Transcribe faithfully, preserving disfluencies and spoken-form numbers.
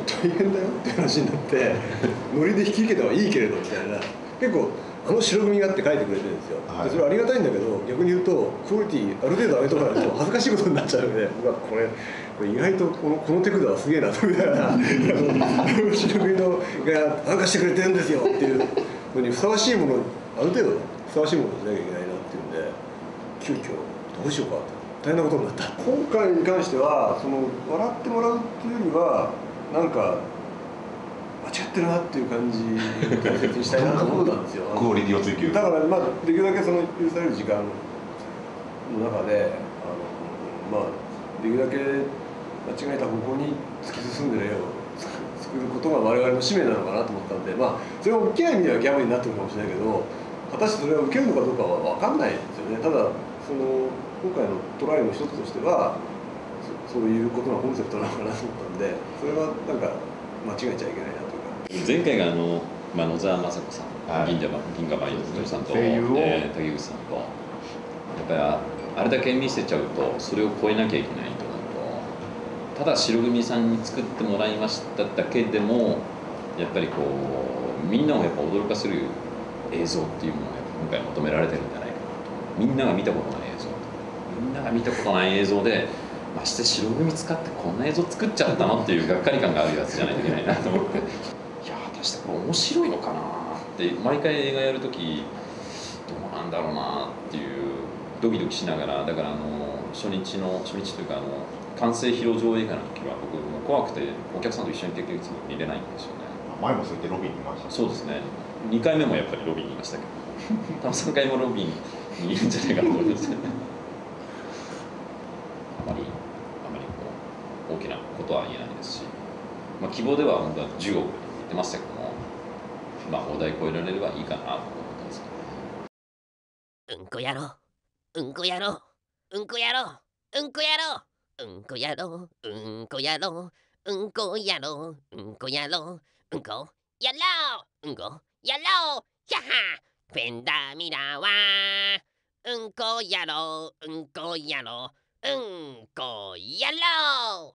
大変だよって話になってノリで引き受けた方がいいけれどみたいな、結構あの白組がって書いてくれてるんですよ、はい、でそれはありがたいんだけど、逆に言うとクオリティある程度上げとかないと恥ずかしいことになっちゃうので、僕はこれこれ意外とこのこの手札はすげえなとみたいな白組のが参加してくれてるんですよっていうのにふさわしいもの、ある程度ふさわしいものをしなきゃいけないなっていうんで、急遽どうしようか大変なことになった。今回に関してはその笑ってもらうっていうよりはなんか間違ってるなっていう感じを大切にしたいなと思ったんですよクオリティを追求だから、まあ、できるだけその許される時間の中であの、まあ、できるだけ間違えた方向に突き進んでる絵を作ることが我々の使命なのかなと思ったんで、まあ、それを受けない意味ではギャグになってるかもしれないけど、果たしてそれを受けるのかどうかは分かんないですよね。ただその今回のトライの一つとしてはそ、そういうことがコンセプトなのかなと思ったんで、それはなんか間違えちゃいけないなというか。 前回があの、まあ、野沢雅子さん、はい、銀河銀河万葉さんと、えー、竹内さんと、やっぱり あ, あれだけ見せちゃうとそれを超えなきゃいけないと思うと、ただ白組さんに作ってもらいましただけでもやっぱりこうみんなをやっぱ驚かせる映像っていうものが今回求められてるんじゃないかなと。みんなが見たことない映像、みんなが見たことない映像で、まして白組使ってこんな映像作っちゃったのっていうがっかり感があるやつじゃないといけないなと思って、いや果たしてこれ面白いのかなって毎回映画やるときどうなんだろうなっていうドキドキしながら、だからあの初日の初日というかあの完成披露上映会の時は僕も怖くてお客さんと一緒に結局見れないんですよね。 前もそうやってロビーにいました、ね、 そうですね、にかいめもやっぱりロビーにいましたけど多分さんかいもロビーにいるんじゃないかと思いますねあまりあまりこう大きなことは言えないですし、まあ、希望では本当はじゅうおく言ってましたけども、まあ大台超えられればいいかなと思ってますけど。 うんこやろうんこやろうんこやろうんこやろうんこやろうんこやろうんこやろうんこやろうんこやろうんこやろひゃはフェンダーミラーはうんこやろうんこやろうんこやろ